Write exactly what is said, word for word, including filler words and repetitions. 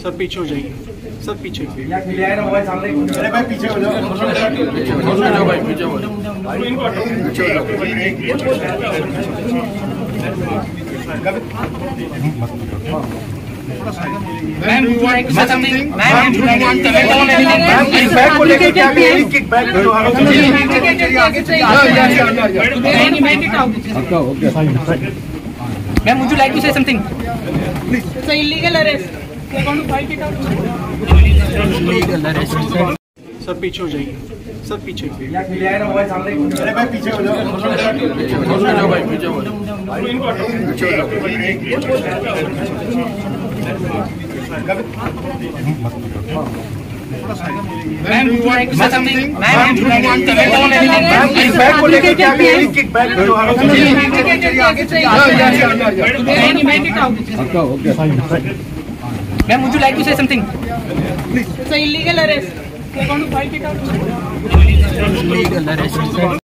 Sir पीछे हो जाइए, सर पीछे अरे भाई पीछे हो जाओ, भाई पीछे हो जाओ। Ma'am, would you like to say something? Ma'am, would you like to comment on anything? Ma'am kickback को लेकर क्या कहेंगे? किक बैक जो Ma'am, would you like to say something? It's an illegal arrest. We're going to fight it out. Illegal arrest. Sir पीछे हो जाइए, sir पीछे। अरे भाई पीछे हो जाओ, भाई पीछे हो जाओ। Ma'am, would you like to say something? Ma'am, would you like to comment on anything? Ma'am kickback को लेकर क्या कहेंगे? किक बैक जो Ma'am, would you like to say something? It's an illegal arrest. We're going to fight it out. Illegal arrest.